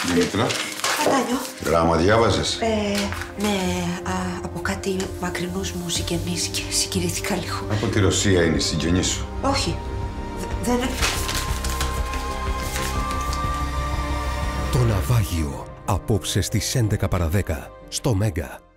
Δήμητρα. Κατάνιο. Γράμμα διάβαζες? Ναι, από κάτι μακρινούς μου συγγενείς και συγκινήθηκα λίγο. Από τη Ρωσία είναι η συγγενή σου? Όχι, δεν... Το ναυάγιο, απόψε στις 11 παρα 10, στο Μέγκα.